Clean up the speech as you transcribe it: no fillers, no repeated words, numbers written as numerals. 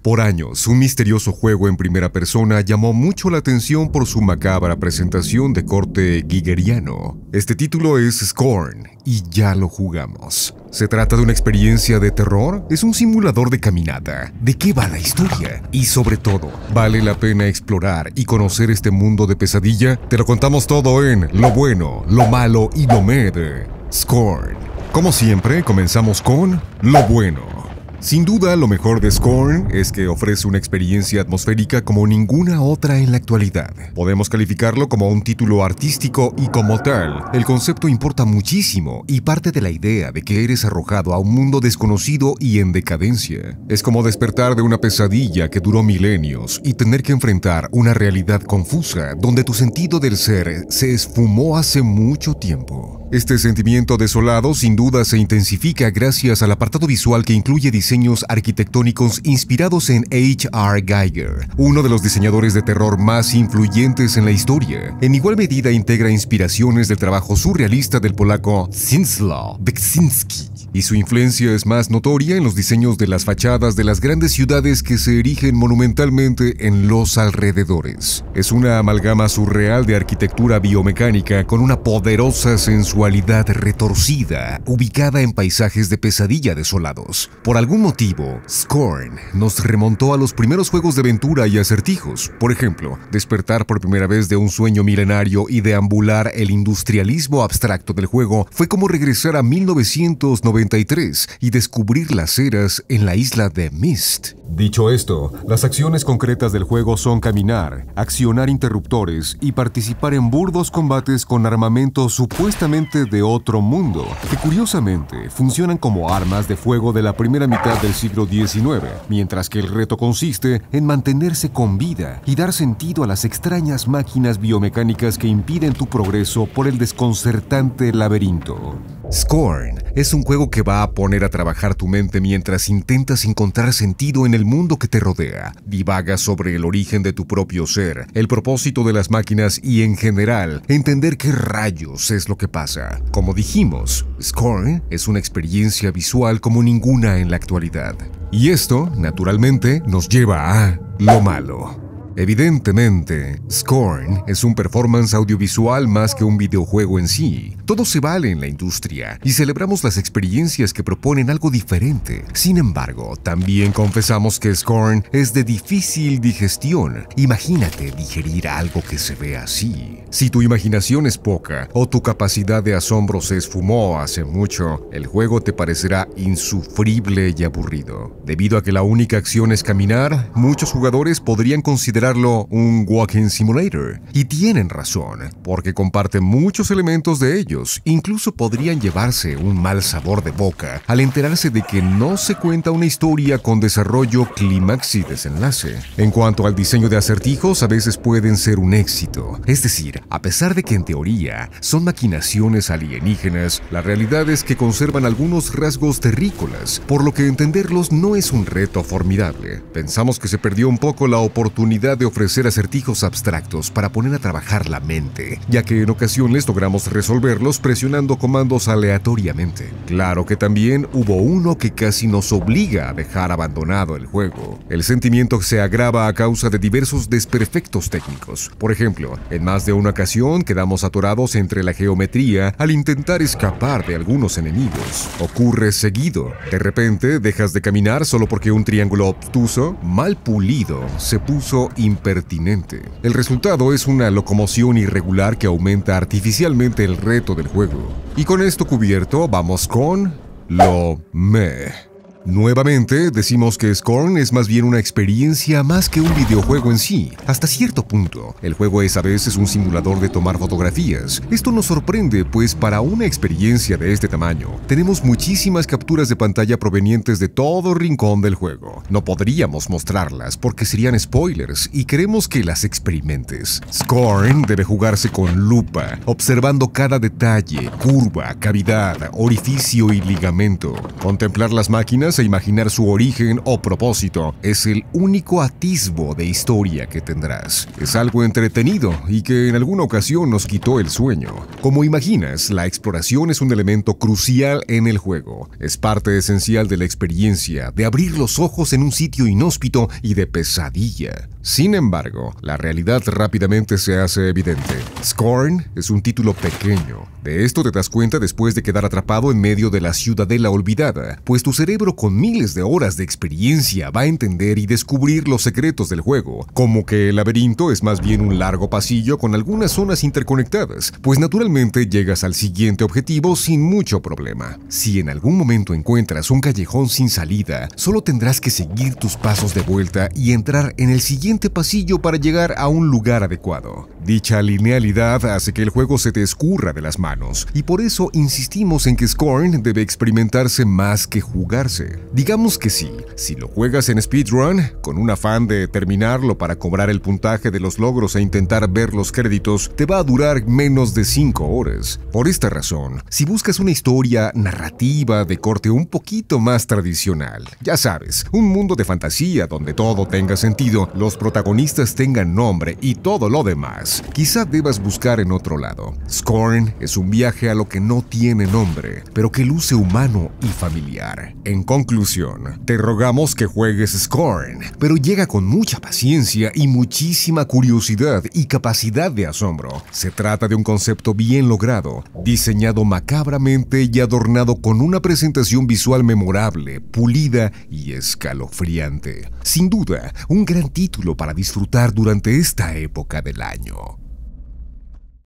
Por años, un misterioso juego en primera persona llamó mucho la atención por su macabra presentación de corte giggeriano. Este título es Scorn, y ya lo jugamos. ¿Se trata de una experiencia de terror? ¿Es un simulador de caminata? ¿De qué va la historia? Y sobre todo, ¿vale la pena explorar y conocer este mundo de pesadilla? Te lo contamos todo en Lo Bueno, Lo Malo y Lo Meh de Scorn. Como siempre, comenzamos con Lo Bueno. Sin duda, lo mejor de Scorn es que ofrece una experiencia atmosférica como ninguna otra en la actualidad. Podemos calificarlo como un título artístico y como tal, el concepto importa muchísimo y parte de la idea de que eres arrojado a un mundo desconocido y en decadencia. Es como despertar de una pesadilla que duró milenios y tener que enfrentar una realidad confusa donde tu sentido del ser se esfumó hace mucho tiempo. Este sentimiento desolado sin duda se intensifica gracias al apartado visual que incluye diseños arquitectónicos inspirados en H.R. Giger, uno de los diseñadores de terror más influyentes en la historia. En igual medida integra inspiraciones del trabajo surrealista del polaco Zdzisław Beksiński, y su influencia es más notoria en los diseños de las fachadas de las grandes ciudades que se erigen monumentalmente en los alrededores. Es una amalgama surreal de arquitectura biomecánica con una poderosa sensualidad retorcida, ubicada en paisajes de pesadilla desolados. Por algún motivo, Scorn nos remontó a los primeros juegos de aventura y acertijos. Por ejemplo, despertar por primera vez de un sueño milenario y deambular el industrialismo abstracto del juego fue como regresar a 1993 y descubrir las eras en la isla de Myst. Dicho esto, las acciones concretas del juego son caminar, accionar interruptores y participar en burdos combates con armamento supuestamente de otro mundo, que curiosamente funcionan como armas de fuego de la primera mitad del siglo XIX, mientras que el reto consiste en mantenerse con vida y dar sentido a las extrañas máquinas biomecánicas que impiden tu progreso por el desconcertante laberinto. Scorn es un juego que va a poner a trabajar tu mente mientras intentas encontrar sentido en el mundo que te rodea. Divagas sobre el origen de tu propio ser, el propósito de las máquinas y, en general, entender qué rayos es lo que pasa. Como dijimos, Scorn es una experiencia visual como ninguna en la actualidad. Y esto, naturalmente, nos lleva a lo malo. Evidentemente, Scorn es un performance audiovisual más que un videojuego en sí. Todo se vale en la industria y celebramos las experiencias que proponen algo diferente. Sin embargo, también confesamos que Scorn es de difícil digestión. Imagínate digerir algo que se ve así. Si tu imaginación es poca o tu capacidad de asombro se esfumó hace mucho, el juego te parecerá insufrible y aburrido. Debido a que la única acción es caminar, muchos jugadores podrían considerar un walking simulator. Y tienen razón, porque comparte muchos elementos de ellos. Incluso podrían llevarse un mal sabor de boca al enterarse de que no se cuenta una historia con desarrollo, clímax y desenlace. En cuanto al diseño de acertijos, a veces pueden ser un éxito. Es decir, a pesar de que en teoría son maquinaciones alienígenas, la realidad es que conservan algunos rasgos terrícolas, por lo que entenderlos no es un reto formidable. Pensamos que se perdió un poco la oportunidad de ofrecer acertijos abstractos para poner a trabajar la mente, ya que en ocasiones logramos resolverlos presionando comandos aleatoriamente. Claro que también hubo uno que casi nos obliga a dejar abandonado el juego. El sentimiento se agrava a causa de diversos desperfectos técnicos. Por ejemplo, en más de una ocasión quedamos atorados entre la geometría al intentar escapar de algunos enemigos. Ocurre seguido. De repente dejas de caminar solo porque un triángulo obtuso, mal pulido, se puso impertinente. El resultado es una locomoción irregular que aumenta artificialmente el reto del juego. Y con esto cubierto, vamos con lo meh. Nuevamente, decimos que Scorn es más bien una experiencia más que un videojuego en sí. Hasta cierto punto, el juego es a veces un simulador de tomar fotografías. Esto nos sorprende, pues para una experiencia de este tamaño, tenemos muchísimas capturas de pantalla provenientes de todo rincón del juego. No podríamos mostrarlas porque serían spoilers y queremos que las experimentes. Scorn debe jugarse con lupa, observando cada detalle, curva, cavidad, orificio y ligamento. Contemplar las máquinas apenas a imaginar su origen o propósito, es el único atisbo de historia que tendrás. Es algo entretenido y que en alguna ocasión nos quitó el sueño. Como imaginas, la exploración es un elemento crucial en el juego. Es parte esencial de la experiencia, de abrir los ojos en un sitio inhóspito y de pesadilla. Sin embargo, la realidad rápidamente se hace evidente. Scorn es un título pequeño. De esto te das cuenta después de quedar atrapado en medio de la ciudadela olvidada, pues tu cerebro con miles de horas de experiencia va a entender y descubrir los secretos del juego, como que el laberinto es más bien un largo pasillo con algunas zonas interconectadas, pues naturalmente llegas al siguiente objetivo sin mucho problema. Si en algún momento encuentras un callejón sin salida, solo tendrás que seguir tus pasos de vuelta y entrar en el siguiente pasillo para llegar a un lugar adecuado. Dicha linealidad hace que el juego se te escurra de las manos, y por eso insistimos en que Scorn debe experimentarse más que jugarse. Digamos que sí, si lo juegas en speedrun, con un afán de terminarlo para cobrar el puntaje de los logros e intentar ver los créditos, te va a durar menos de 5 horas. Por esta razón, si buscas una historia narrativa de corte un poquito más tradicional, ya sabes, un mundo de fantasía donde todo tenga sentido, los protagonistas tengan nombre y todo lo demás, quizá debas buscar en otro lado. Scorn es un viaje a lo que no tiene nombre, pero que luce humano y familiar. En conclusión, te rogamos que juegues Scorn, pero llega con mucha paciencia y muchísima curiosidad y capacidad de asombro. Se trata de un concepto bien logrado, diseñado macabramente y adornado con una presentación visual memorable, pulida y escalofriante. Sin duda, un gran título para disfrutar durante esta época del año.